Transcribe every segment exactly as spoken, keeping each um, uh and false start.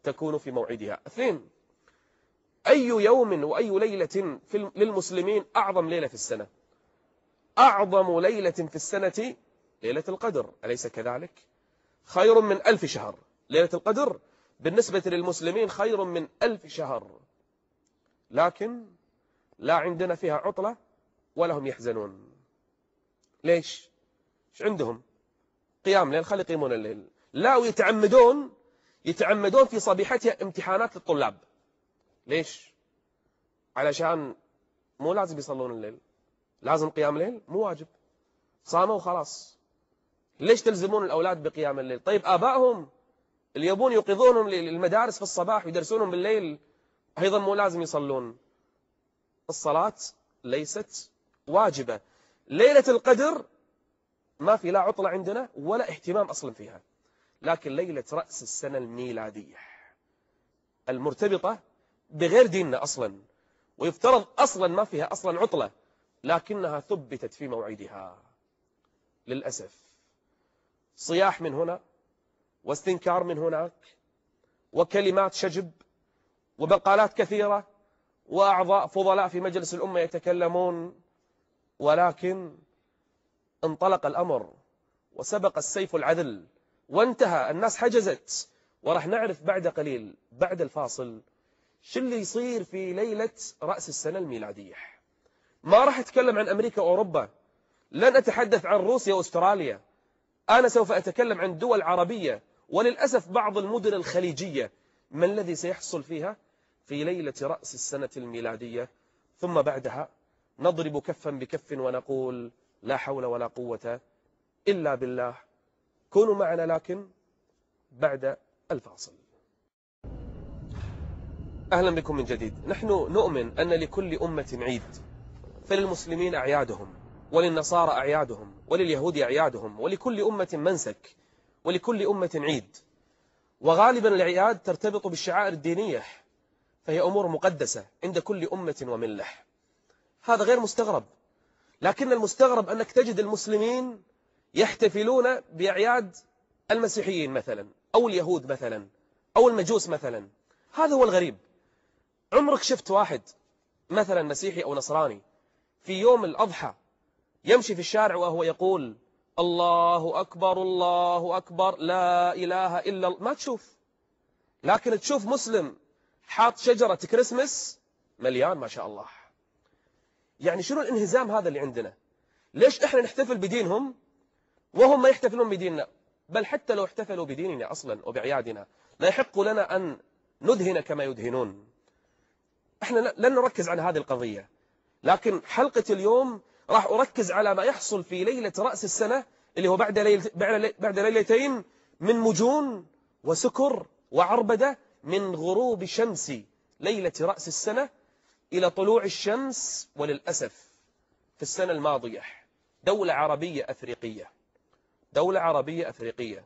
تكون في موعدها. اثنين، أي يوم وأي ليلة في للمسلمين أعظم ليلة في السنة؟ أعظم ليلة في السنة ليلة القدر، أليس كذلك؟ خير من ألف شهر. ليلة القدر بالنسبة للمسلمين خير من ألف شهر، لكن لا عندنا فيها عطلة ولا هم يحزنون. ليش؟ ايش عندهم؟ قيام ليل، خلي يقيمون الليل. لا، ويتعمدون يتعمدون في صبيحتها امتحانات للطلاب. ليش؟ علشان مو لازم يصلون الليل، لازم قيام ليل، مو واجب، صاموا وخلاص. ليش تلزمون الأولاد بقيام الليل؟ طيب آبائهم اللي يبون يوقظونهم للمدارس في الصباح ويدرسونهم بالليل أيضا مو لازم يصلون. الصلاة ليست واجبة. ليلة القدر ما في لا عطلة عندنا ولا اهتمام أصلا فيها، لكن ليلة رأس السنة الميلادية المرتبطة بغير ديننا أصلا، ويفترض أصلا ما فيها أصلا عطلة، لكنها ثبتت في موعدها. للأسف صياح من هنا واستنكار من هناك وكلمات شجب وبقالات كثيرة وأعضاء فضلاء في مجلس الأمة يتكلمون، ولكن انطلق الأمر وسبق السيف العذل وانتهى. الناس حجزت، ورح نعرف بعد قليل بعد الفاصل شو اللي يصير في ليلة رأس السنة الميلادية. ما راح أتكلم عن أمريكا وأوروبا، لن أتحدث عن روسيا وأستراليا، أنا سوف أتكلم عن دول عربية وللأسف بعض المدن الخليجية. ما الذي سيحصل فيها في ليلة رأس السنة الميلادية؟ ثم بعدها نضرب كفا بكف ونقول لا حول ولا قوة إلا بالله. كونوا معنا لكن بعد الفاصل. أهلا بكم من جديد. نحن نؤمن أن لكل أمة عيد، فللمسلمين أعيادهم وللنصارى أعيادهم ولليهود أعيادهم، ولكل أمة منسك ولكل أمة عيد. وغالبا الأعياد ترتبط بالشعائر الدينية، فهي أمور مقدسة عند كل أمة وملة. هذا غير مستغرب، لكن المستغرب أنك تجد المسلمين يحتفلون بأعياد المسيحيين مثلا أو اليهود مثلا أو المجوس مثلا. هذا هو الغريب. عمرك شفت واحد مثلا مسيحي أو نصراني في يوم الأضحى يمشي في الشارع وهو يقول الله أكبر الله أكبر لا إله إلا الله؟ ما تشوف. لكن تشوف مسلم حاط شجرة كريسمس مليان ما شاء الله. يعني شنو الانهزام هذا اللي عندنا؟ ليش إحنا نحتفل بدينهم وهم ما يحتفلون بديننا؟ بل حتى لو احتفلوا بديننا أصلا وبأعيادنا لا يحق لنا أن ندهن كما يدهنون. احنا لن نركز على هذه القضية، لكن حلقة اليوم راح أركز على ما يحصل في ليلة رأس السنة اللي هو بعد ليلة بعد ليلتين من مجون وسكر وعربدة من غروب شمس ليلة رأس السنة إلى طلوع الشمس. وللأسف في السنة الماضية دولة عربية أفريقية دولة عربية أفريقية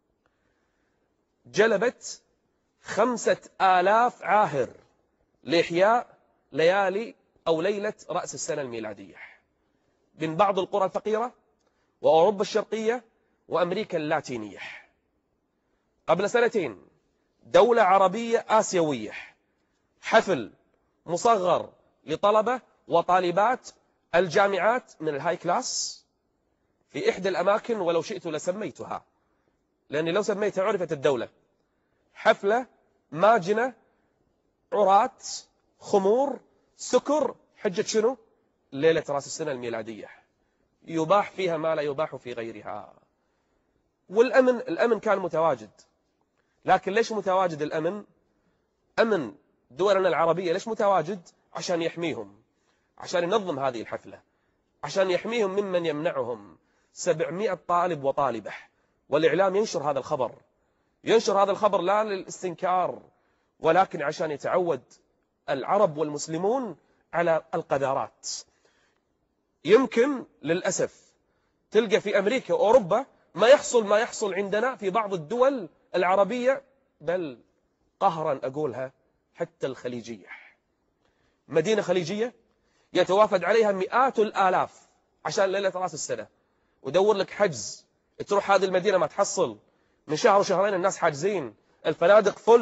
جلبت خمسة آلاف عاهر لإحياء ليالي أو ليلة رأس السنة الميلادية من بعض القرى الفقيرة وأوروبا الشرقية وأمريكا اللاتينية. قبل سنتين دولة عربية آسيوية حفل مصغر لطلبة وطالبات الجامعات من الهاي كلاس في إحدى الأماكن، ولو شئت لسميتها لأني لو سميتها عرفت الدولة. حفلة ماجنة، عرات، خمور، سكر، حجة شنو؟ ليلة رأس السنة الميلادية يباح فيها ما لا يباح في غيرها. والأمن الأمن كان متواجد، لكن ليش متواجد الأمن؟ أمن دولنا العربية ليش متواجد؟ عشان يحميهم، عشان ينظم هذه الحفلة، عشان يحميهم ممن يمنعهم. سبعمائة طالب وطالبة، والإعلام ينشر هذا الخبر ينشر هذا الخبر لا للاستنكار، ولكن عشان يتعود العرب والمسلمون على القذارات. يمكن للأسف تلقى في أمريكا وأوروبا ما يحصل ما يحصل عندنا في بعض الدول العربية، بل قهرا أقولها حتى الخليجية. مدينة خليجية يتوافد عليها مئات الآلاف عشان ليلة رأس السنة، ودور لك حجز تروح هذه المدينة ما تحصل. من شهر وشهرين الناس حاجزين، الفنادق فل،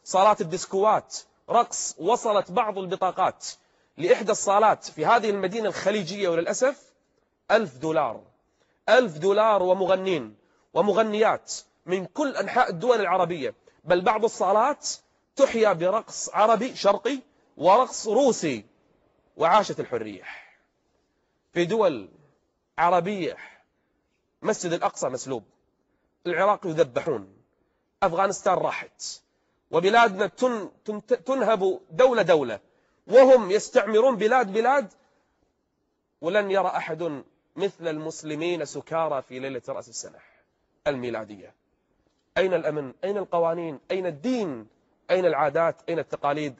صالات الديسكوات، رقص. وصلت بعض البطاقات لإحدى الصالات في هذه المدينة الخليجية وللأسف ألف دولار. ألف دولار ومغنين ومغنيات من كل أنحاء الدول العربية، بل بعض الصالات تحيا برقص عربي شرقي ورقص روسي. وعاشت الحرية. في دول عربية مسجد الأقصى مسلوب، العراق يذبحون، أفغانستان راحت، وبلادنا تن تن تنهب دولة دولة، وهم يستعمرون بلاد بلاد. ولن يرى أحد مثل المسلمين سكارى في ليلة رأس السنة الميلادية. أين الأمن؟ أين القوانين؟ أين الدين؟ أين العادات؟ أين التقاليد؟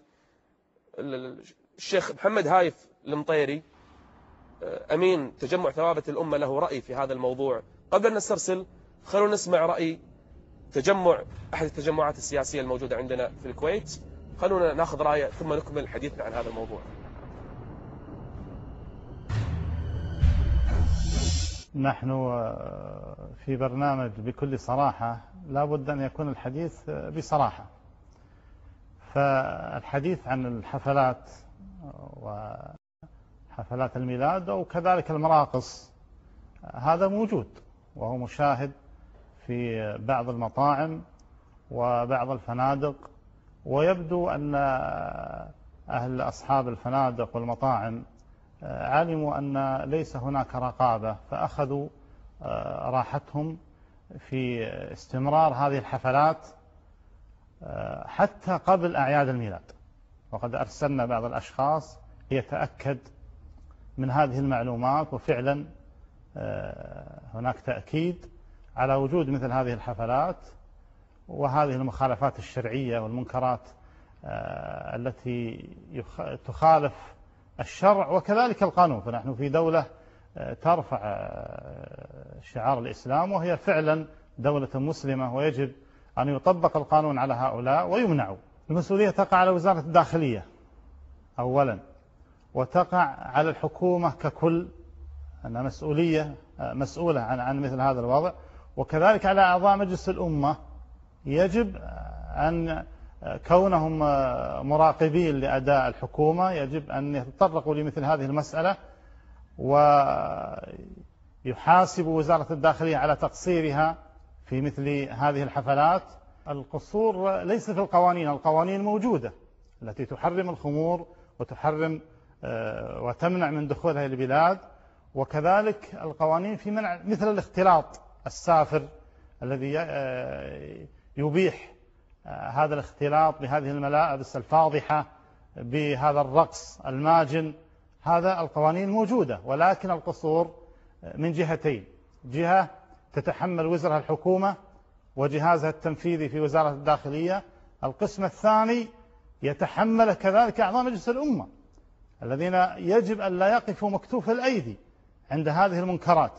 الشيخ محمد هايف المطيري أمين تجمع ثوابت الأمة له رأي في هذا الموضوع. قبل أن نسترسل خلونا نسمع رأي تجمع أحد التجمعات السياسية الموجودة عندنا في الكويت. خلونا ناخذ رأيه ثم نكمل حديثنا عن هذا الموضوع. نحن في برنامج بكل صراحة لا بد أن يكون الحديث بصراحة. فالحديث عن الحفلات وحفلات الميلاد وكذلك المراقص هذا موجود وهو مشاهد في بعض المطاعم وبعض الفنادق، ويبدو أن أهل أصحاب الفنادق والمطاعم علموا أن ليس هناك رقابة، فأخذوا راحتهم في استمرار هذه الحفلات حتى قبل أعياد الميلاد. وقد أرسلنا بعض الأشخاص ليتأكد من هذه المعلومات، وفعلا هناك تأكيد على وجود مثل هذه الحفلات وهذه المخالفات الشرعية والمنكرات التي تخالف الشرع وكذلك القانون. فنحن في دولة ترفع شعار الإسلام وهي فعلا دولة مسلمة، ويجب أن يطبق القانون على هؤلاء ويمنعوا. المسؤولية تقع على وزارة الداخلية أولا، وتقع على الحكومة ككل، أنها مسؤولية مسؤولة عن عن مثل هذا الوضع، وكذلك على أعضاء مجلس الأمة. يجب أن كونهم مراقبين لأداء الحكومة يجب أن يتطرقوا لمثل هذه المسألة، ويحاسبوا وزارة الداخلية على تقصيرها في مثل هذه الحفلات. القصور ليس في القوانين، القوانين موجودة التي تحرم الخمور وتحرم وتمنع من دخولها البلاد، وكذلك القوانين في منع مثل الاختلاط السافر الذي يبيح هذا الاختلاط بهذه الملابس الفاضحة بهذا الرقص الماجن. هذا القوانين موجودة، ولكن القصور من جهتين: جهة تتحمل وزرها الحكومة وجهازها التنفيذي في وزارة الداخلية، القسم الثاني يتحمل كذلك أعضاء مجلس الأمة الذين يجب أن لا يقفوا مكتوف الأيدي عند هذه المنكرات.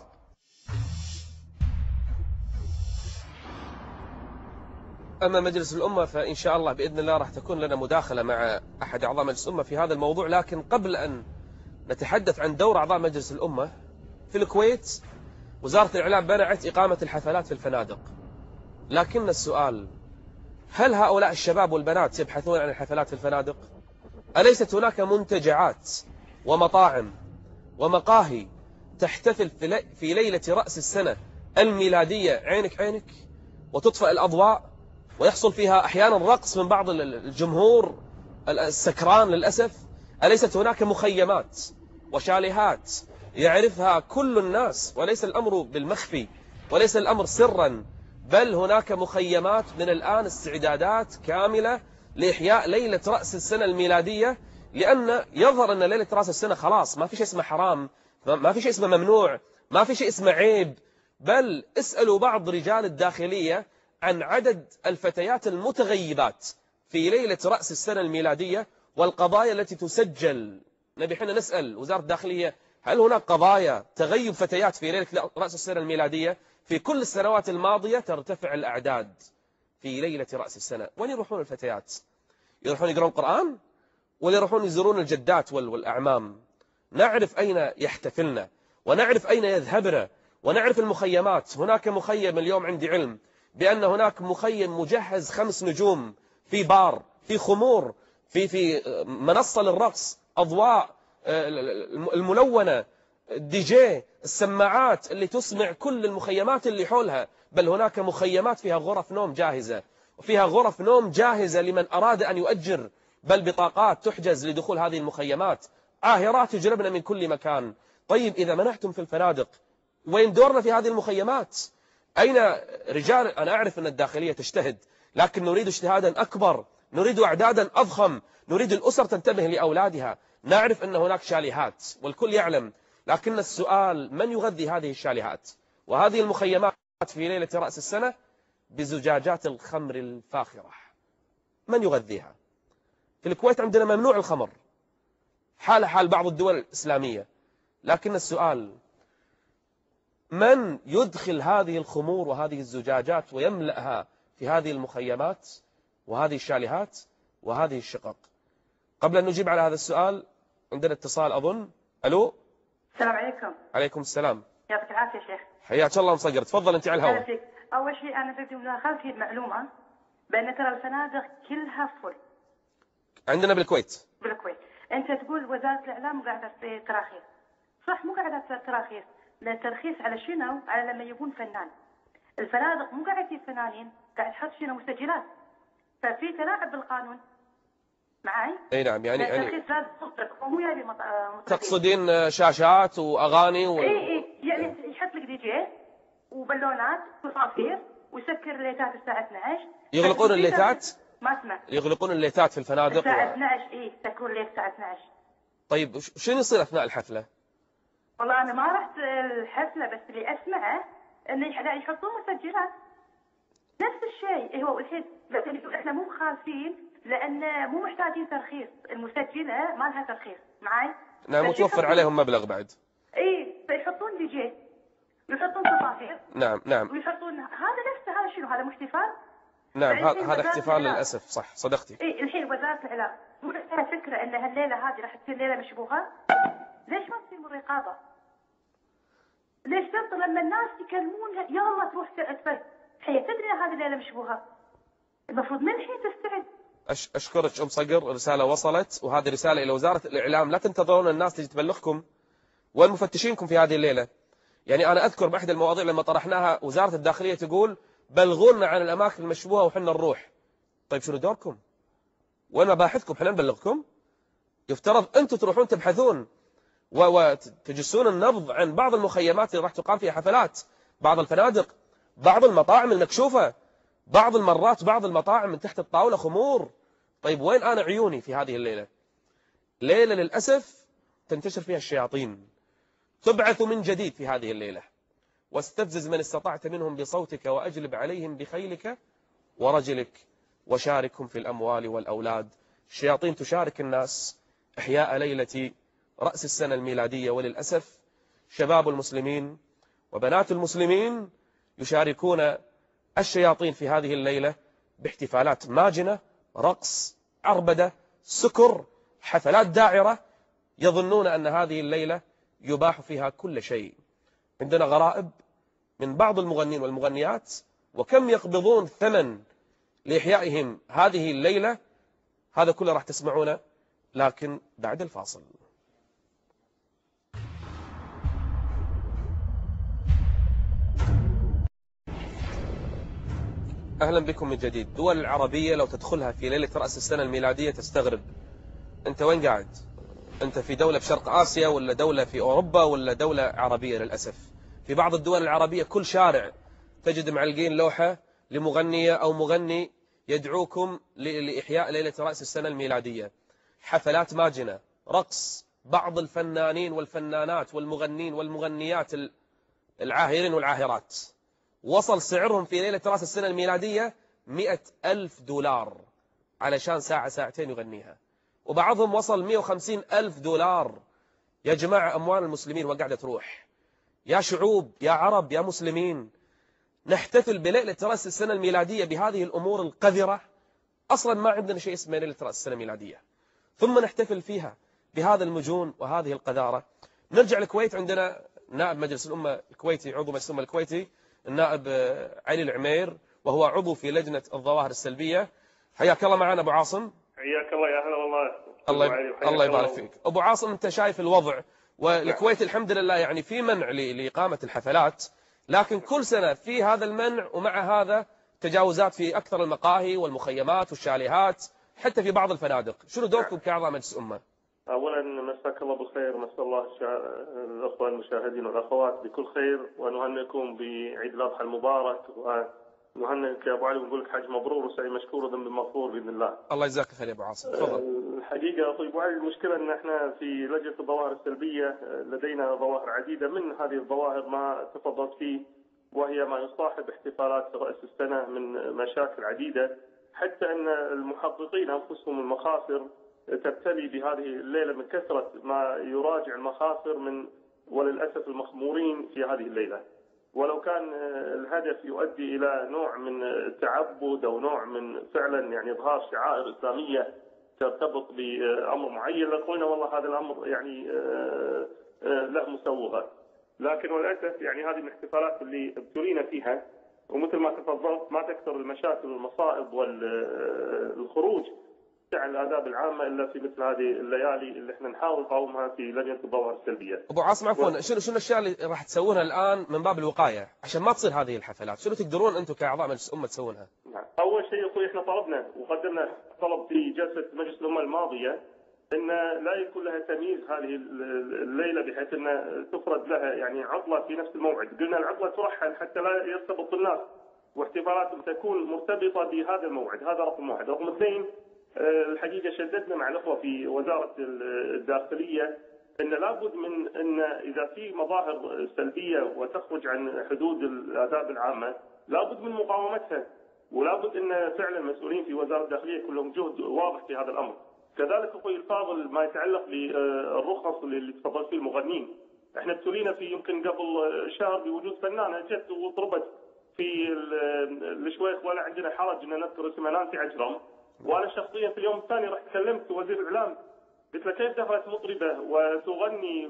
أما مجلس الأمة فإن شاء الله بإذن الله راح تكون لنا مداخلة مع أحد أعضاء مجلس الأمة في هذا الموضوع. لكن قبل أن نتحدث عن دور أعضاء مجلس الأمة في الكويت، وزارة الإعلام منعت إقامة الحفلات في الفنادق. لكن السؤال: هل هؤلاء الشباب والبنات يبحثون عن الحفلات في الفنادق؟ أليست هناك منتجعات ومطاعم ومقاهي تحتفل في ليلة رأس السنة الميلادية عينك عينك وتطفئ الأضواء ويحصل فيها أحيانا رقص من بعض الجمهور السكران للأسف؟ أليست هناك مخيمات وشاليهات يعرفها كل الناس، وليس الأمر بالمخفي وليس الأمر سرا، بل هناك مخيمات من الآن استعدادات كاملة لإحياء ليلة رأس السنة الميلادية؟ لأن يظهر أن ليلة رأس السنة خلاص ما في شيء اسمه حرام، ما في شيء اسمه ممنوع، ما في شيء اسمه عيب. بل اسألوا بعض رجال الداخلية عن عدد الفتيات المتغيبات في ليلة رأس السنة الميلادية والقضايا التي تسجل. نبي حنا نسأل وزارة الداخلية: هل هناك قضايا تغيب فتيات في ليلة رأس السنة الميلادية؟ في كل السنوات الماضية ترتفع الأعداد في ليلة رأس السنة. وين يروحون الفتيات؟ يروحون يقرون قرآن ولا يروحون يزورون الجدات والأعمام؟ نعرف أين يحتفلن ونعرف أين يذهبن ونعرف المخيمات. هناك مخيم اليوم عندي علم بأن هناك مخيم مجهز خمس نجوم في بار، في خمور، في في منصة للرقص، أضواء الملونة، الدي جي، السماعات اللي تسمع كل المخيمات اللي حولها. بل هناك مخيمات فيها غرف نوم جاهزة، وفيها غرف نوم جاهزة لمن أراد أن يؤجر، بل بطاقات تحجز لدخول هذه المخيمات. عاهرات يجلبن من كل مكان. طيب إذا منعتم في الفنادق، وين دورنا في هذه المخيمات؟ أين رجال؟ أنا أعرف أن الداخلية تجتهد، لكن نريد اجتهادا أكبر، نريد أعدادا أضخم، نريد الأسر تنتبه لأولادها. نعرف أن هناك شاليهات والكل يعلم، لكن السؤال من يغذي هذه الشاليهات وهذه المخيمات في ليلة رأس السنة بزجاجات الخمر الفاخرة؟ من يغذيها؟ في الكويت عندنا ممنوع الخمر، حال حال بعض الدول الإسلامية، لكن السؤال من يدخل هذه الخمور وهذه الزجاجات ويملأها في هذه المخيمات وهذه الشاليهات وهذه الشقق؟ قبل أن نجيب على هذا السؤال عندنا اتصال أظن. ألو، السلام عليكم. عليكم السلام. يعطيك العافية شيخ. حياك الله مصقر، تفضل أنت على الهواء. أول شيء أنا بدي مداخلتي معلومة بأن ترى الفنادق كلها فل عندنا بالكويت. بالكويت أنت تقول وزارة الإعلام قاعدة في تراخيص، صح؟ مو قاعدة في تراخيص، لا ترخيص على شنو؟ على لما يكون فنان. الفنادق مو قاعد تجيب فنانين، قاعد تحط شنو؟ مسجلات. ففي تلاعب بالقانون معي؟ اي نعم. يعني يعني الترخيص لازم تصدق ومو يبي مط... تقصدين شاشات واغاني و... اي اي يعني يحط لك دي جي وبالونات وصافير ويسكر الليتات الساعه اثنعش. يغلقون الليتات؟ ما اسمع. يغلقون الليتات في الفنادق الساعه و... اثنعش. اي يسكرون الليت الساعه اثنعش. طيب شنو يصير اثناء الحفله؟ والله انا ما رحت الحفله، بس اللي اسمعه انه يحطون مسجلات نفس الشيء. هو الحين احنا مو مخالفين لان مو محتاجين ترخيص، المسجله ما لها ترخيص معي. نعم، متوفر عليهم مبلغ بعد. اي فيحطون دي جي ويحطون صفافير. نعم نعم. ويحطون هذا نفسه. هذا شنو؟ هذا مو احتفال؟ نعم هذا احتفال للاسف. صح صدقتي. اي الحين وزاره الاعلام مو عندها فكره ان هالليله هذه راح تصير ليله مشبوهه؟ ليش ما تصير رقابه؟ ليش تنطر لما الناس يكلمونها يلا تروح تفل؟ هي تدري هذه الليله مشبوهه، المفروض من الحين تستعد. أش أشكرك أم صقر، الرسالة وصلت، وهذه رسالة إلى وزارة الإعلام. لا تنتظرون الناس تجي تبلغكم وين مفتشينكم في هذه الليلة. يعني أنا أذكر بأحد المواضيع لما طرحناها وزارة الداخلية تقول بلغونا عن الأماكن المشبوهة وحنا نروح. طيب شنو دوركم؟ وين مباحثكم؟ حنا نبلغكم؟ يفترض أنتم تروحون تبحثون وتجسون النبض عن بعض المخيمات اللي راح تقام فيها حفلات، بعض الفنادق، بعض المطاعم المكشوفة، بعض المرات بعض المطاعم من تحت الطاولة خمور. طيب وين أنا عيوني في هذه الليلة؟ ليلة للأسف تنتشر فيها الشياطين. تبعث من جديد في هذه الليلة. واستفزز من استطعت منهم بصوتك وأجلب عليهم بخيلك ورجلك وشاركهم في الأموال والأولاد. الشياطين تشارك الناس إحياء ليلة رأس السنة الميلادية، وللأسف شباب المسلمين وبنات المسلمين يشاركون الشياطين في هذه الليلة باحتفالات ماجنة، رقص، عربدة، سكر، حفلات داعرة، يظنون أن هذه الليلة يباح فيها كل شيء. عندنا غرائب من بعض المغنين والمغنيات، وكم يقبضون ثمن لإحيائهم هذه الليلة. هذا كله راح تسمعونه لكن بعد الفاصل. أهلا بكم من جديد. الدول العربية لو تدخلها في ليلة رأس السنة الميلادية تستغرب. أنت وين قاعد؟ أنت في دولة في شرق آسيا ولا دولة في أوروبا ولا دولة عربية؟ للأسف في بعض الدول العربية كل شارع تجد معلقين لوحة لمغنية أو مغني يدعوكم لإحياء ليلة رأس السنة الميلادية. حفلات ماجنة، رقص، بعض الفنانين والفنانات والمغنين والمغنيات العاهرين والعاهرات وصل سعرهم في ليلة رأس السنة الميلادية مئة ألف دولار علشان ساعة ساعتين يغنيها، وبعضهم وصل مئة وخمسين ألف دولار. يا جماعة أموال المسلمين وقاعدة تروح. يا شعوب، يا عرب، يا مسلمين، نحتفل بليلة رأس السنة الميلادية بهذه الأمور القذرة. أصلا ما عندنا شيء اسمه ليلة رأس السنة الميلادية، ثم نحتفل فيها بهذا المجون وهذه القذارة. نرجع الكويت، عندنا نائب مجلس الأمة الكويتي، عضو مجلس الأمة الكويتي النائب علي العمير، وهو عضو في لجنة الظواهر السلبية. حياك الله معنا أبو عاصم. حياك الله، يا هلا والله. الله الله يبارك فيك أبو عاصم. أنت شايف الوضع، والكويت الحمد لله يعني في منع لإقامة الحفلات، لكن كل سنة في هذا المنع، ومع هذا تجاوزات في أكثر المقاهي والمخيمات والشاليهات، حتى في بعض الفنادق. شنو دوركم كأعضاء مجلس أمة؟ أولا مساك الله بالخير، مساء الله الأخوة المشاهدين والأخوات بكل خير، ونهنئكم بعيد الأضحى المبارك، ونهنئك يا أبو علي ونقول لك حج مبرور وسعي مشكور وذنب مغفور بإذن الله. الله يجزاك خير يا أبو عاصم. تفضل. الحقيقة أخوي أبو علي، المشكلة أن احنا في لجنة الظواهر السلبية لدينا ظواهر عديدة، من هذه الظواهر ما تفضلت فيه، وهي ما يصاحب احتفالات رأس السنة من مشاكل عديدة، حتى أن المحققين أنفسهم المخاطر تبتلي بهذه الليلة من كثرة ما يراجع المخاطر من وللأسف المخمورين في هذه الليلة. ولو كان الهدف يؤدي إلى نوع من التعبد أو نوع من فعلا يعني إظهار شعائر إسلامية ترتبط بأمر معين، لقلنا والله هذا الأمر يعني له مسوغة. لكن وللأسف يعني هذه الاحتفالات اللي ابتلينا فيها، ومثل ما تفضلت ما تكثر المشاكل والمصائب والخروج عن الآداب العامة إلا في مثل هذه الليالي اللي احنا نحاول نقاومها في لجنة الظواهر السلبية. أبو عاصم عفوا، و... شنو شنو الأشياء اللي راح تسوونها الآن من باب الوقاية عشان ما تصير هذه الحفلات؟ شنو تقدرون أنتم كأعضاء مجلس الأمة تسوونها؟ نعم. أول شيء أخوي احنا طلبنا وقدمنا طلب في جلسة مجلس الأمة الماضية أن لا يكون لها تمييز هذه الليلة، بحيث أن تفرض لها يعني عطلة في نفس الموعد. قلنا العطلة ترحل حتى لا يرتبط الناس واحتفالاتهم تكون مرتبطة بهذا الموعد. هذا رقم واحد. رقم اثنين، الحقيقة شددنا مع الأخوة في وزارة الداخلية أن لابد من أن إذا في مظاهر سلبية وتخرج عن حدود الآداب العامة لابد من مقاومتها، ولابد أن فعلا المسؤولين في وزارة الداخلية يكون لهم جهد واضح في هذا الأمر. كذلك أخوي الفاضل ما يتعلق بالرخص اللي تفضل فيه المغنين، احنا ابتلينا في يمكن قبل شهر بوجود فنانة جت وضربت في الشويخ، ولا عندنا حرج أن نذكر اسمها، نانسي عجرم. وانا شخصيا في اليوم الثاني رحت كلمت وزير الاعلام، قلت له كيف دخلت مطربه وتغني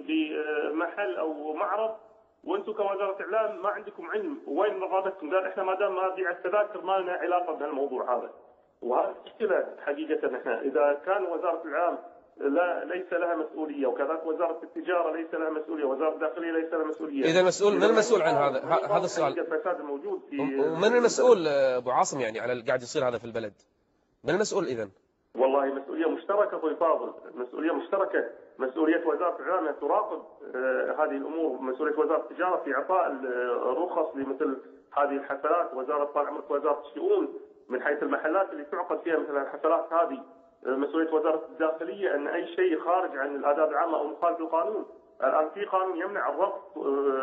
بمحل او معرض وانتم كوزاره اعلام ما عندكم علم، وين رغبتكم؟ قال احنا ما دام ما بيع التذاكر ما لنا علاقه بهالموضوع هذا. وهذا مشكله حقيقه. احنا اذا كان وزاره الاعلام لا ليس لها مسؤوليه، وكذلك وزاره التجاره ليس لها مسؤوليه، وزاره الداخليه ليس لها مسؤوليه. اذا مسؤول من المسؤول عن هذا هذا السؤال؟ الفساد الموجود في ومن المسؤول ابو عاصم يعني على اللي قاعد يصير هذا في البلد؟ من المسؤول إذن؟ والله مسؤولية مشتركة أخوي فاضل، مسؤولية مشتركة. مسؤولية وزارة الإعلام تراقب آه هذه الأمور، مسؤولية وزارة التجارة في إعطاء الرخص لمثل هذه الحفلات، وزارة طال عمرك وزارة الشؤون من حيث المحلات اللي تعقد فيها مثل الحفلات هذه، آه مسؤولية وزارة الداخلية أن أي شيء خارج عن الآداب العامة أو مخالف للقانون. الآن في قانون يمنع الربط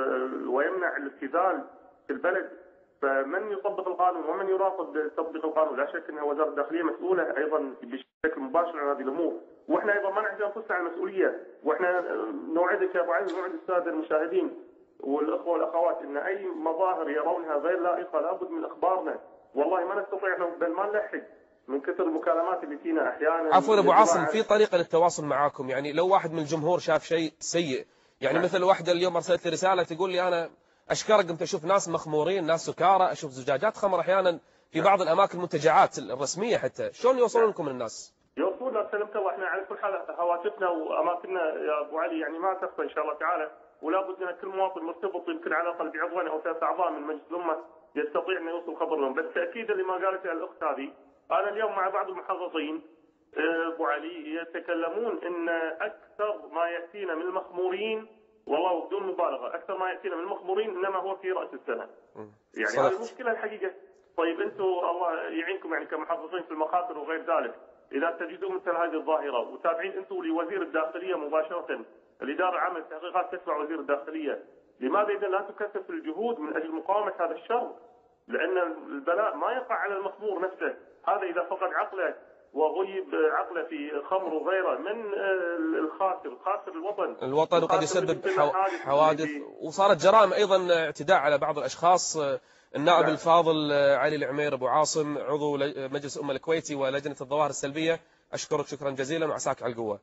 آه ويمنع الابتذال في البلد، فمن يطبق القانون ومن يراقب تطبيق القانون؟ لا شك ان وزاره الداخليه مسؤوله ايضا بشكل مباشر عن هذه الامور، واحنا ايضا ما نعزل انفسنا عن المسؤوليه. واحنا نوعدك يا ابو علي ونوعد الساده المشاهدين والاخوه والاخوات ان اي مظاهر يرونها غير لائقه لابد من اخبارنا. والله ما نستطيع بل ما نلحق من كثر المكالمات اللي فينا احيانا. عفوا ابو عاصم، في طريقه للتواصل معاكم؟ يعني لو واحد من الجمهور شاف شيء سيء، يعني نعم. مثل واحده اليوم ارسلت لي رساله تقول لي انا أشكرك قمت أشوف ناس مخمورين، ناس سكارى، أشوف زجاجات خمر أحيانا في بعض الأماكن المنتجعات الرسمية حتى. شلون يوصلون لكم الناس؟ يوصلون سلمت الله. احنا على كل حال هواتفنا وأماكننا يا أبو علي يعني ما تخفى إن شاء الله تعالى، ولا بد من كل مواطن مرتبط يمكن على الأقل بعضوين أو ثلاث أعضاء من مجلس الأمة يستطيع أن يوصل خبر لهم. بس تأكيدا لما قالتها الأخت هذه، أنا اليوم مع بعض المحققين أبو علي يتكلمون أن أكثر ما يأتينا من المخمورين، والله بدون مبالغه، اكثر ما ياتينا من المخمورين انما هو في راس السنه. يعني هذه المشكله الحقيقه. طيب انتم الله يعينكم يعني كمحافظين في المخاطر وغير ذلك، اذا تجدون مثل هذه الظاهره وتابعين انتم لوزير الداخليه مباشره، الاداره العامه للتحقيقات تتبع وزير الداخليه، لماذا اذا لا تكثف الجهود من اجل مقاومه هذا الشر؟ لان البلاء ما يقع على المخمور نفسه، هذا اذا فقد عقله وغيب عقله في خمر وغيره من الخاسر، خاسر الوطن الوطن وقد يسبب حوادث، وصارت جرائم ايضا اعتداء على بعض الاشخاص. النائب نعم. الفاضل علي العمير ابو عاصم عضو مجلس الامه الكويتي ولجنه الظواهر السلبيه، اشكرك شكرا جزيلا وعساك على القوه.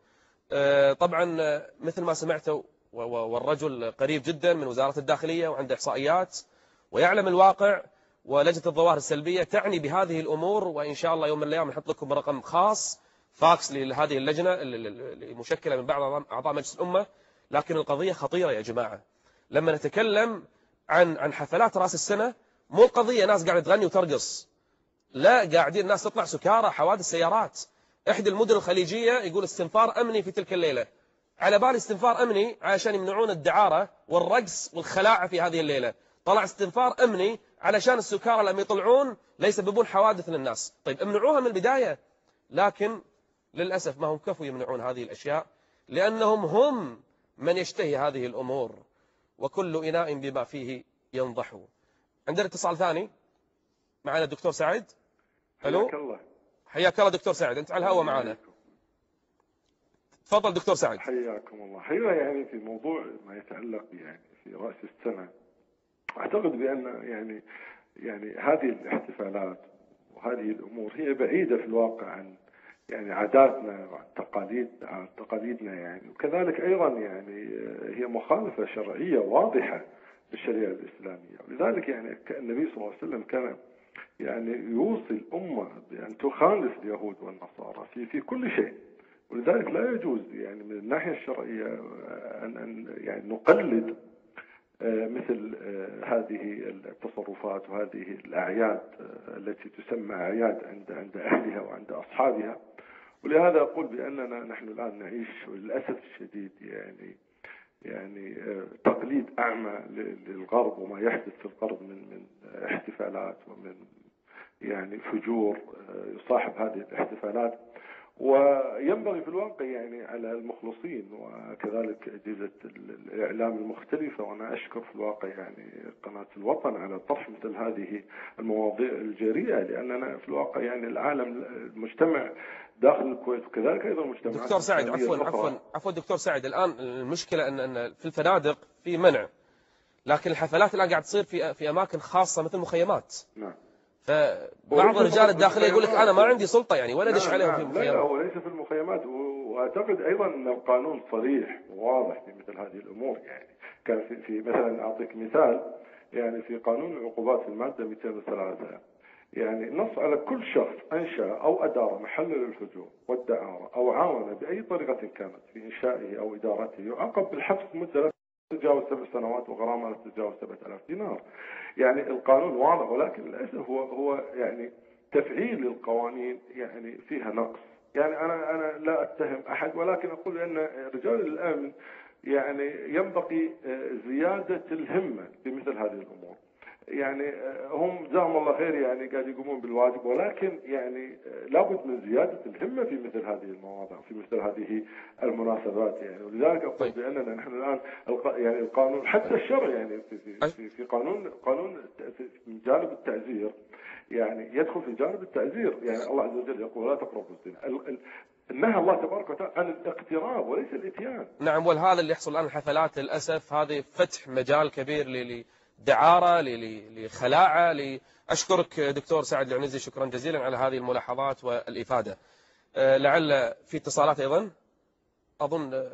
طبعا مثل ما سمعتوا والرجل قريب جدا من وزاره الداخليه وعنده احصائيات ويعلم الواقع، ولجنة الظواهر السلبية تعني بهذه الأمور، وإن شاء الله يوم من الأيام نحط لكم رقم خاص فاكس لهذه اللجنة المشكلة من بعض أعضاء مجلس الأمة. لكن القضية خطيرة يا جماعة. لما نتكلم عن عن حفلات رأس السنة، مو قضية ناس قاعدة تغني وترقص، لا، قاعدين الناس تطلع سكارى، حوادث سيارات. إحدى المدن الخليجية يقول استنفار أمني في تلك الليلة. على بالي استنفار أمني عشان يمنعون الدعارة والرقص والخلاعة في هذه الليلة، طلع استنفار أمني علشان السكارى لما يطلعون لا يسببون حوادث للناس. طيب امنعوها من البداية. لكن للأسف ما هم كفوا يمنعون هذه الأشياء، لأنهم هم من يشتهي هذه الأمور، وكل إناء بما فيه ينضح. عندنا اتصال ثاني معنا الدكتور سعد. الو، حياك الله. حياك الله دكتور سعد، أنت على الهواء معنا. تفضل دكتور سعد. حياكم الله. حقيقة يعني في موضوع ما يتعلق يعني في رأس السنة، أعتقد بأن يعني يعني هذه الاحتفالات وهذه الأمور هي بعيدة في الواقع عن يعني عاداتنا وعن تقاليد عن تقاليدنا يعني، وكذلك أيضا يعني هي مخالفة شرعية واضحة بالشريعة الإسلامية. ولذلك يعني النبي صلى الله عليه وسلم كان يعني يوصي الأمة بأن تخالف اليهود والنصارى في في كل شيء. ولذلك لا يجوز يعني من الناحية الشرعية أن أن يعني نقلد مثل هذه التصرفات وهذه الأعياد التي تسمى أعياد عند عند أهلها وعند أصحابها. ولهذا أقول بأننا نحن الآن نعيش للأسف الشديد يعني يعني تقليد أعمى للغرب وما يحدث في الغرب من من احتفالات ومن يعني فجور يصاحب هذه الاحتفالات. وينبغي في الواقع يعني على المخلصين وكذلك أجهزة الإعلام المختلفة، وأنا أشكر في الواقع يعني قناة الوطن على طرح مثل هذه المواضيع الجريئة، لأننا في الواقع يعني العالم المجتمع داخل الكويت وكذلك أيضا مجتمعات. دكتور سعد عفوا عفوا عفوا دكتور سعد، الآن المشكلة أن أن في الفنادق في منع، لكن الحفلات الآن قاعد تصير في في أماكن خاصة مثل مخيمات. نعم. فبعض الرجال الداخلية يقول لك أنا ما عندي سلطة يعني ولا أدش عليهم في المخيمات. لا، هو ليس في المخيمات، وأعتقد أيضا أن القانون صريح وواضح في مثل هذه الأمور. يعني كان في, في مثلا أعطيك مثال، يعني في قانون العقوبات في المادة مئتين وثلاثة يعني نص على كل شخص أنشأ أو أدار محل للفجور والدعارة أو عاون بأي طريقة كانت في إنشائه أو إدارته يعاقب بالحبس مدة تتجاوز سبع سنوات وغرامة لا تتجاوز سبعة آلاف دينار. يعني القانون واضح، ولكن للأسف هو هو يعني تفعيل القوانين يعني فيها نقص. يعني أنا أنا لا أتهم أحد، ولكن أقول أن رجال الأمن يعني ينبغي زيادة الهمة في مثل هذه الأمور. يعني هم جزاهم الله خير يعني قاعد يقومون بالواجب، ولكن يعني لابد من زيادة الهمة في مثل هذه المواضيع في مثل هذه المناسبات يعني. ولذلك أقول بأننا نحن الآن يعني القانون حتى الشرع يعني في في في قانون قانون من جانب التعزير يعني يدخل في جانب التعزير. يعني الله عز وجل يقول لا تقربوا الزنا، نهى الله تبارك وتعالى عن الاقتراب وليس الاتيان. نعم، وهذا اللي يحصل الآن الحفلات للأسف، هذه فتح مجال كبير لدعارة لخلاعة. أشكرك دكتور سعد العنزي، شكرا جزيلا على هذه الملاحظات والإفادة. لعل في اتصالات أيضا أظن.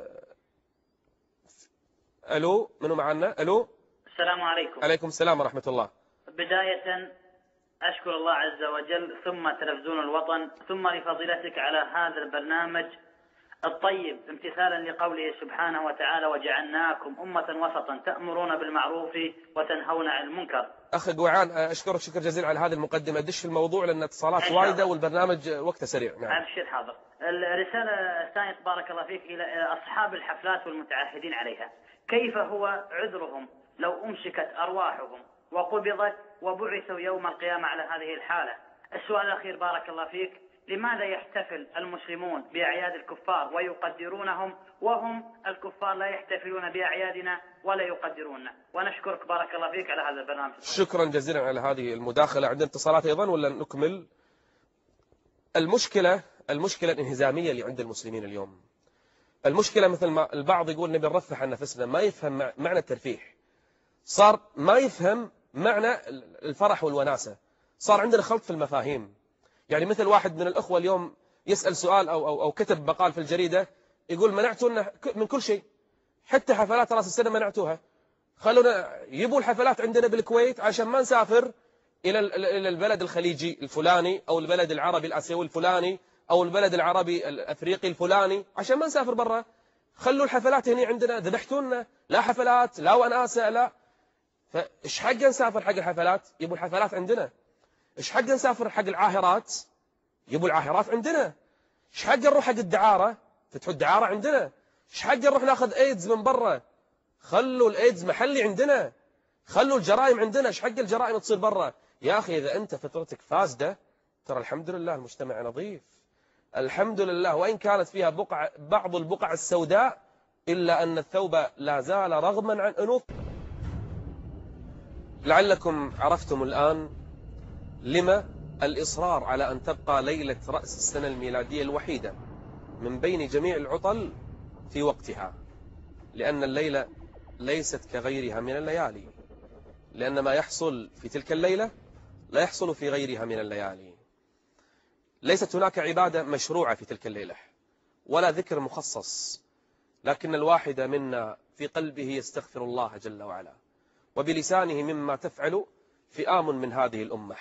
ألو، منو معنا؟ ألو، السلام عليكم. عليكم السلام ورحمة الله. بداية أشكر الله عز وجل، ثم تلفزيون الوطن، ثم لفضيلتك على هذا البرنامج الطيب، امتثالا لقوله سبحانه وتعالى وجعلناكم أمة وسطا تأمرون بالمعروف وتنهون عن المنكر. أخي قوعان، أشكرك شكر جزيلا على هذه المقدمة. دش في الموضوع لأن اتصالات وايدة والبرنامج وقته سريع. نعم. أبشر. حاضر. الرسالة الثانية بارك الله فيك إلى أصحاب الحفلات والمتعهدين عليها، كيف هو عذرهم لو أمسكت أرواحهم وقبضت وبعثوا يوم القيامة على هذه الحالة؟ السؤال الأخير بارك الله فيك، لماذا يحتفل المسلمون بأعياد الكفار ويقدرونهم وهم الكفار لا يحتفلون بأعيادنا ولا يقدروننا؟ ونشكرك بارك الله فيك على هذا البرنامج. شكرا جزيلا على هذه المداخلة. عندنا اتصالات أيضا ولا نكمل؟ المشكلة المشكلة الانهزامية اللي عند المسلمين اليوم. المشكلة مثل ما البعض يقول نبي نرفه عن نفسنا، ما يفهم معنى الترفيه، صار ما يفهم معنى الفرح والوناسة، صار عندنا خلط في المفاهيم. يعني مثل واحد من الأخوة اليوم يسأل سؤال أو, أو, أو كتب مقال في الجريدة يقول منعتونا من كل شيء، حتى حفلات رأس السنة منعتوها، خلونا يبوا الحفلات عندنا بالكويت عشان ما نسافر إلى إلى البلد الخليجي الفلاني أو البلد العربي الآسيوي الفلاني أو البلد العربي الأفريقي الفلاني عشان ما نسافر برا. خلوا الحفلات هنا عندنا، ذبحتونا، لا حفلات لا وناسة لا. فإيش حق نسافر حق الحفلات؟ يبوا الحفلات عندنا. إيش حق نسافر حق العاهرات؟ يبوا العاهرات عندنا. إيش حق نروح حق الدعارة؟ فتحوا الدعارة عندنا. إيش حق نروح ناخذ ايدز من برا؟ خلوا الايدز محلي عندنا. خلوا الجرائم عندنا. إيش حق الجرائم تصير برا؟ يا أخي إذا أنت فطرتك فاسدة ترى الحمد لله المجتمع نظيف، الحمد لله، وإن كانت فيها بقع بعض البقع السوداء إلا أن الثوب لا زال رغما عن أنوف. لعلكم عرفتم الآن لما الإصرار على أن تبقى ليلة رأس السنة الميلادية الوحيدة من بين جميع العطل في وقتها، لأن الليلة ليست كغيرها من الليالي، لأن ما يحصل في تلك الليلة لا يحصل في غيرها من الليالي. ليست هناك عبادة مشروعة في تلك الليلة ولا ذكر مخصص، لكن الواحد منا في قلبه يستغفر الله جل وعلا، وبلسانه مما تفعل فئام من هذه الأمة،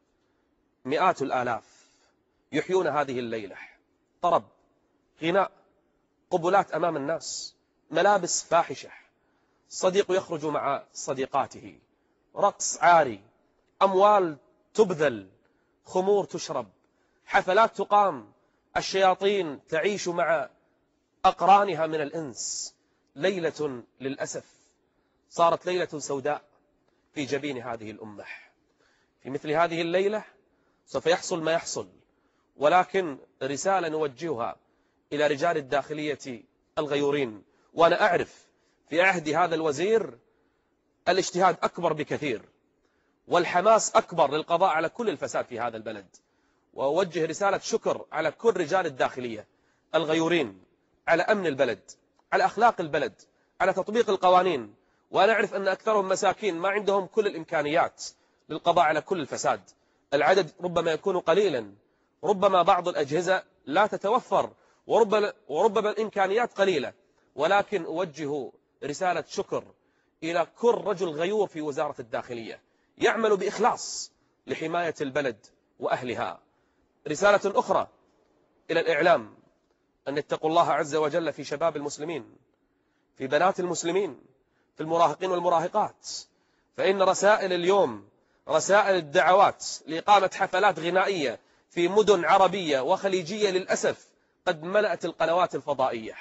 مئات الآلاف يحيون هذه الليلة، طرب، غناء، قبلات أمام الناس، ملابس فاحشة، صديق يخرج مع صديقاته، رقص عاري، أموال تبذل، خمور تشرب، حفلات تقام، الشياطين تعيش مع أقرانها من الإنس. ليلة للأسف صارت ليلة سوداء في جبين هذه الأمة. في مثل هذه الليلة سوف يحصل ما يحصل، ولكن رسالة نوجهها إلى رجال الداخلية الغيورين، وأنا أعرف في عهد هذا الوزير الاجتهاد أكبر بكثير والحماس أكبر للقضاء على كل الفساد في هذا البلد، وأوجه رسالة شكر على كل رجال الداخلية الغيورين على أمن البلد، على أخلاق البلد، على تطبيق القوانين. وأنا أعرف أن أكثرهم مساكين ما عندهم كل الإمكانيات للقضاء على كل الفساد، العدد ربما يكون قليلا، ربما بعض الأجهزة لا تتوفر، وربما, وربما الإمكانيات قليلة، ولكن أوجه رسالة شكر إلى كل رجل غيور في وزارة الداخلية يعمل بإخلاص لحماية البلد وأهلها. رسالة أخرى إلى الإعلام أن يتقوا الله عز وجل في شباب المسلمين، في بنات المسلمين، في المراهقين والمراهقات، فإن رسائل اليوم، رسائل الدعوات لإقامة حفلات غنائية في مدن عربية وخليجية للأسف قد ملأت القنوات الفضائية،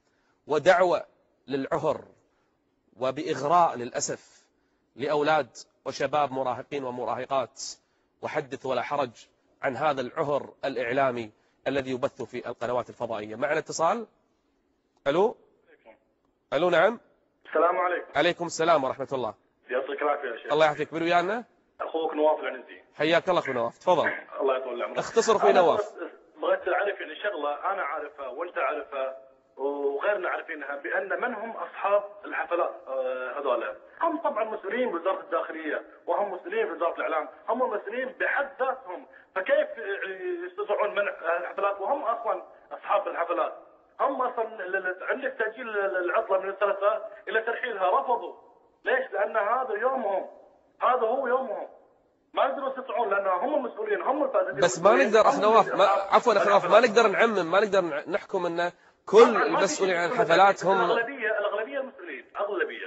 ودعوة للعهر وبإغراء للأسف لأولاد وشباب مراهقين ومراهقات. وحدث ولا حرج عن هذا العهر الإعلامي الذي يبث في القنوات الفضائية. معنا اتصال. ألو ألو نعم. السلام عليكم. عليكم السلام ورحمة الله. يعطيك العافية يا شيخ. الله يعافيك. من ويانا؟ أخوك نواف العنزي. حياك الله أخو نواف، تفضل. الله يطول عمرك. اختصر أخوي نواف. بغيت أعرف يعني شغلة أنا عارفها وأنت عارفها وغيرنا عارفينها، بأن من هم أصحاب الحفلات هذولا؟ هم طبعا مسؤولين بوزارة الداخلية، وهم مسؤولين بوزارة الإعلام، هم مسؤولين بحد ذاتهم، فكيف يستطيعون منع الحفلات وهم أصلا أصحاب الحفلات؟ هم أصلا عندك تأجيل العطلة من الثلاثاء إلى ترحيلها رفضوا. ليش؟ لأن هذا يومهم، هذا هو يومهم، ما يقدروا يستطيعون لأن هم المسؤولين، هم الفاسدين. بس ما نقدر أخ نواف، ما عفوا أخ نواف، ما نقدر نعمم، ما نقدر نحكم أن كل المسؤولين عن الحفلات هم الأغلبية. الأغلبية مسؤولين، أغلبية.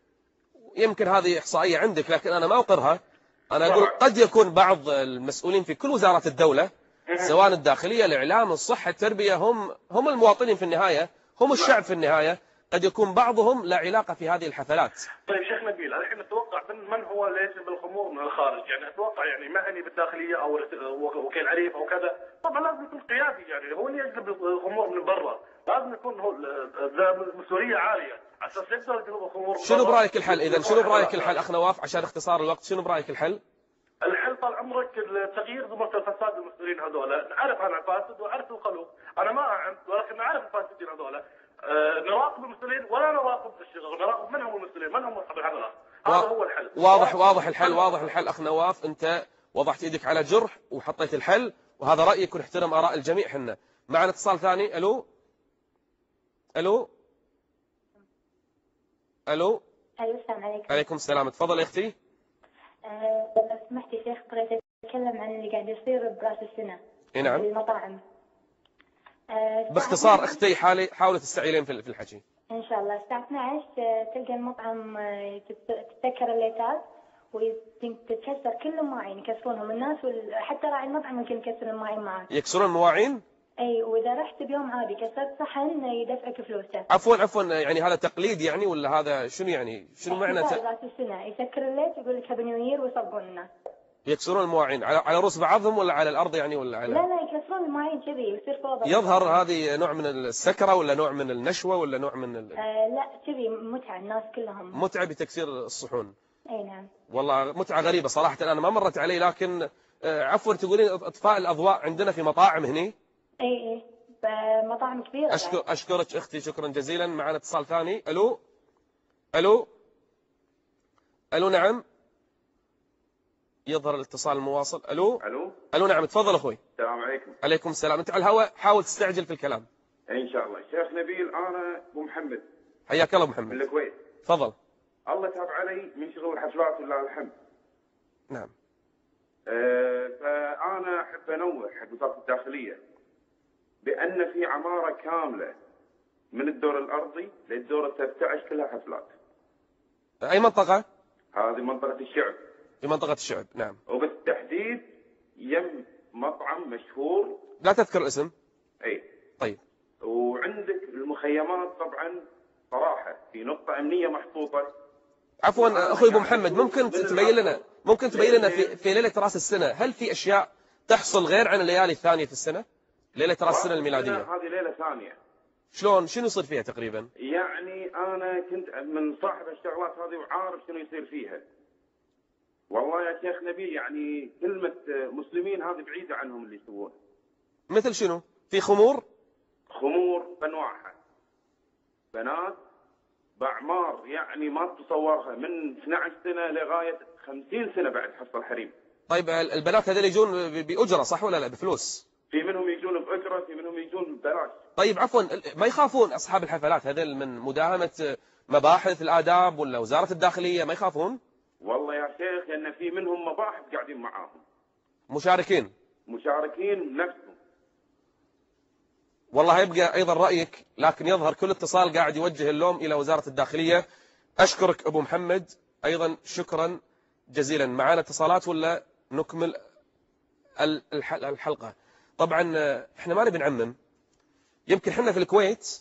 يمكن هذه إحصائية عندك لكن أنا ما أقرها. أنا أقول قد يكون بعض المسؤولين في كل وزارات الدولة سواء الداخلية، الإعلام، الصحة، التربية، هم هم المواطنين في النهاية، هم الشعب في النهاية. قد يكون بعضهم لا علاقة في هذه الحفلات. طيب شيخ نبيل، الحين أتوقع من هو اللي يجلب الخمور من الخارج؟ يعني أتوقع يعني معني بالداخلية أو وكيل عريف أو كذا، طبعا لازم يكون قيادي، يعني هو اللي يجلب الخمور من برا، لازم يكون هو مسؤولية عالية عشان يقدر يجلب الخمور. شنو برأيك الحل إذا؟ شنو برأيك الحل أخ نواف عشان اختصار الوقت؟ شنو برأيك الحل؟ الحل طال عمرك تغيير ضمن الفساد. المسؤولين هذولا نعرف أنا الفاسد وأعرف الخلوق، أنا ما أعرف ولكن نعرف الفاسدين هذولا. أه نراقب المسؤولين ولا نراقب الشغل، نراقب من هم المسؤولين، من هم أصحاب الحفلات. هذا هو الحل. واضح واضح الحل، واضح الحل أخ نواف. أنت وضعت يدك على جرح وحطيت الحل، وهذا رأيك ونحترم آراء الجميع. حنا معنا اتصال ثاني. ألو ألو ألو أيوة السلام عليكم. عليكم السلام. تفضل يا أختي. أه لو سمحت يا شيخ، قريت أتكلم عن اللي قاعد يصير برأس السنة اي نعم. في المطاعم. أه باختصار اختي حالي حاولي تستعيلين في الحكي. إن شاء الله الساعة اثني عشر تلقى المطعم تتسكر الليتات وتتكسر كل المواعين، يكسرونهم الناس، وحتى راعي المطعم ممكن يكسر المواعين معك. يكسرون المواعين؟ اي، واذا رحت بيوم عادي كسرت صحن يدفعك فلوسه. عفوا عفوا يعني هذا تقليد يعني ولا هذا شنو يعني شنو معنى ت... راس السنه يسكر الليت يقول لك هابي نيو يير ويصبون الناس. يكسرون المواعين على على رؤوس بعضهم ولا على الارض يعني ولا على؟ لا لا يكسرون المواعين كذي ويصير فوضى. يظهر هذه نوع من السكره ولا نوع من النشوه ولا نوع من ال... آه لا كذي متعه، الناس كلهم متعه بتكسير الصحون. اي نعم. والله متعه غريبه صراحه، انا ما مرت علي، لكن آه عفوا تقولين اطفاء الاضواء عندنا في مطاعم هني؟ اي اي مطاعم كبيره. أشكر يعني. اشكرك اختي شكرا جزيلا. معنا اتصال ثاني. الو الو الو نعم، يظهر الاتصال المواصل. الو الو الو نعم تفضل اخوي. السلام عليكم. عليكم السلام. انت على الهواء، حاول تستعجل في الكلام. ان شاء الله. شيخ نبيل، انا ابو محمد. حياك الله ابو محمد. من الكويت. تفضل. الله تاب علي من شغل الحفلات ولله الحمد. نعم. أه فانا احب انوه حق وزاره الداخليه بان في عماره كامله من الدور الارضي للدور الثالث عشر كلها حفلات. اي منطقه؟ هذه منطقه الشعب. في منطقه الشعب نعم. وبالتحديد يم مطعم مشهور. لا تذكر اسم. اي. طيب. وعندك المخيمات طبعا صراحه في نقطه امنيه محطوطه. عفوا اخوي ابو محمد، ممكن تبين لنا ممكن تبين لنا في في ليله راس السنه هل في اشياء تحصل غير عن الليالي الثانيه في السنه؟ ليله راس السنه الميلاديه. هذه ليله ثانيه. شلون؟ شنو يصير فيها تقريبا؟ يعني انا كنت من صاحب الشغلات هذه وعارف شنو يصير فيها. والله يا شيخ نبيل يعني كلمه مسلمين هذه بعيده عنهم اللي يسوون. مثل شنو؟ في خمور؟ خمور بانواعها. بنات باعمار يعني ما تتصورها، من اثني عشر سنه لغايه خمسين سنه بعد حصل حريم. طيب البنات هذول يجون باجره صح ولا لا بفلوس؟ في منهم يجون باجره، في منهم يجون ببلاش. طيب عفوا ما يخافون اصحاب الحفلات هذول من مداهمه مباحث الاداب ولا وزاره الداخليه؟ ما يخافون؟ والله يا شيخ لان في منهم مباحث قاعدين معاهم. مشاركين؟ مشاركين نفسهم. والله يبقى ايضا رايك، لكن يظهر كل اتصال قاعد يوجه اللوم الى وزاره الداخليه. اشكرك ابو محمد ايضا شكرا جزيلا. معنا اتصالات ولا نكمل الحلقه؟ طبعا احنا ما نبي نعمم، يمكن احنا في الكويت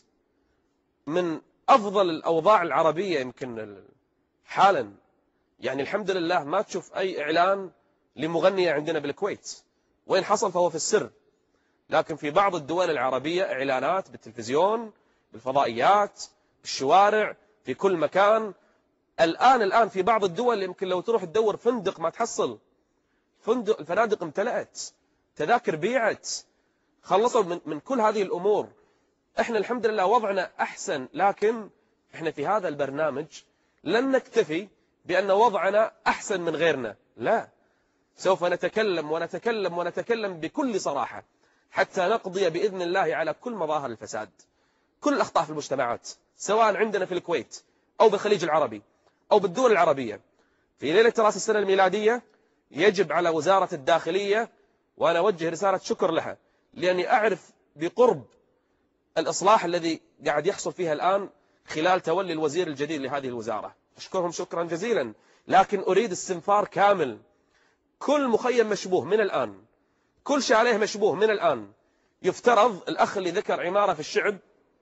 من افضل الاوضاع العربيه يمكن حالا، يعني الحمد لله ما تشوف اي اعلان لمغنيه عندنا بالكويت، وين حصل فهو في السر. لكن في بعض الدول العربيه اعلانات بالتلفزيون، بالفضائيات، بالشوارع، في كل مكان. الان الان في بعض الدول يمكن لو تروح تدور فندق ما تحصل فندق، الفنادق امتلأت، تذاكر بيعت، خلصوا من, من كل هذه الأمور. احنا الحمد لله وضعنا أحسن، لكن احنا في هذا البرنامج لن نكتفي بأن وضعنا أحسن من غيرنا، لا، سوف نتكلم ونتكلم ونتكلم بكل صراحة حتى نقضي بإذن الله على كل مظاهر الفساد، كل الأخطاء في المجتمعات، سواء عندنا في الكويت أو بالخليج العربي أو بالدول العربية. في ليلة رأس السنة الميلادية يجب على وزارة الداخلية، وأنا أوجه رسالة شكر لها لأني أعرف بقرب الإصلاح الذي قاعد يحصل فيها الآن خلال تولي الوزير الجديد لهذه الوزارة، أشكرهم شكرا جزيلا. لكن أريد استنفار كامل، كل مخيم مشبوه من الآن، كل شاليه مشبوه من الآن. يفترض الأخ اللي ذكر عمارة في الشعب،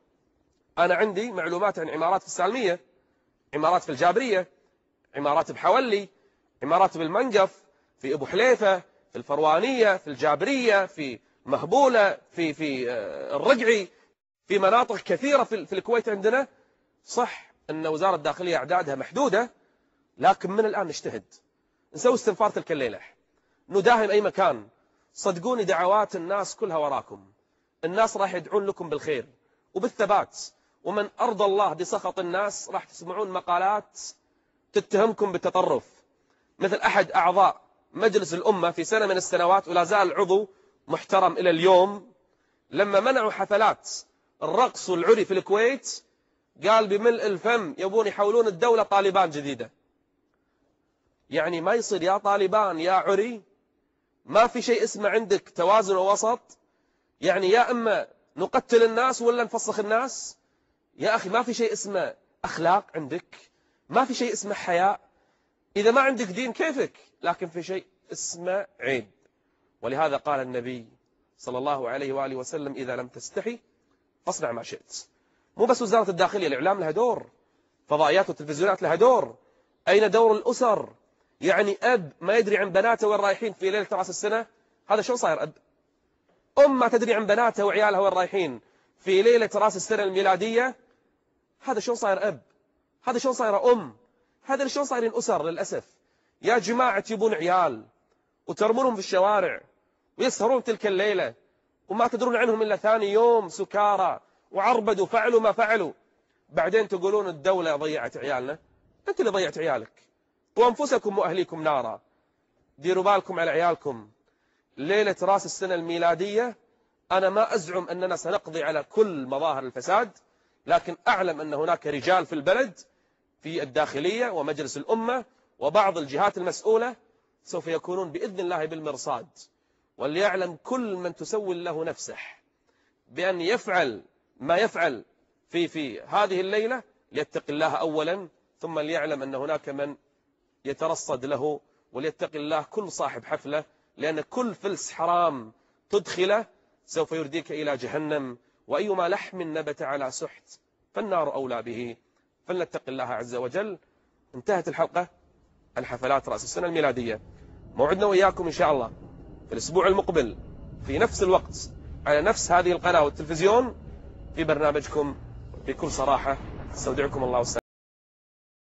أنا عندي معلومات عن عمارات في السالمية، عمارات في الجابرية، عمارات بحولي، عمارات بالمنقف، في أبو حليفة، في الفروانية، في الجابرية، في مهبولة، في في الرقعي، في مناطق كثيرة في في الكويت عندنا. صح أن وزارة الداخلية أعدادها محدودة، لكن من الآن نجتهد، نسوي استنفار تلك الليلة، نداهم أي مكان. صدقوني دعوات الناس كلها وراكم، الناس راح يدعون لكم بالخير وبالثبات، ومن أرضى الله بسخط الناس راح تسمعون مقالات تتهمكم بالتطرف، مثل أحد أعضاء مجلس الأمة في سنة من السنوات ولا زال عضو محترم إلى اليوم، لما منعوا حفلات الرقص والعري في الكويت قال بملء الفم يبون يحولون الدولة طالبان جديدة. يعني ما يصير يا طالبان يا عري، ما في شيء اسمه عندك توازن ووسط، يعني يا إما نقتل الناس ولا نفسخ الناس. يا أخي ما في شيء اسمه أخلاق عندك، ما في شيء اسمه حياء. إذا ما عندك دين كيفك، لكن في شيء اسمه عيب. ولهذا قال النبي صلى الله عليه وآله وسلم: إذا لم تستحي فاصنع ما شئت. مو بس وزارة الداخلية، الإعلام لها دور، فضائيات والتلفزيونات لها دور. أين دور الأسر؟ يعني أب ما يدري عن بناته وين رايحين في ليلة رأس السنة، هذا شو صاير أب؟ أم ما تدري عن بناتها وعيالها وين رايحين في ليلة رأس السنة الميلادية، هذا شو صاير أب؟ هذا شو صاير أم؟ هذا شو صايرين أسر للأسف. يا جماعة تجيبون عيال وترمونهم في الشوارع ويسهرون تلك الليلة وما تدرون عنهم إلا ثاني يوم سكارى وعربدوا فعلوا ما فعلوا، بعدين تقولون الدولة ضيعت عيالنا. أنت اللي ضيعت عيالك وأنفسكم وأهليكم نارا. ديروا بالكم على عيالكم. ليلة رأس السنة الميلادية أنا ما أزعم أننا سنقضي على كل مظاهر الفساد، لكن أعلم أن هناك رجال في البلد في الداخلية ومجلس الأمة وبعض الجهات المسؤولة سوف يكونون بإذن الله بالمرصاد، وليعلم كل من تسول له نفسه بأن يفعل ما يفعل في في هذه الليلة ليتق الله أولا، ثم ليعلم أن هناك من يترصد له، وليتق الله كل صاحب حفلة، لأن كل فلس حرام تدخله سوف يرديك إلى جهنم، وأيما لحم نبت على سحت فالنار أولى به. فلنتق الله عز وجل. انتهت الحلقة. الحفلات رأس السنة الميلادية موعدنا وإياكم إن شاء الله في الأسبوع المقبل في نفس الوقت على نفس هذه القناة والتلفزيون في برنامجكم بكل صراحة. استودعكم الله والسلام.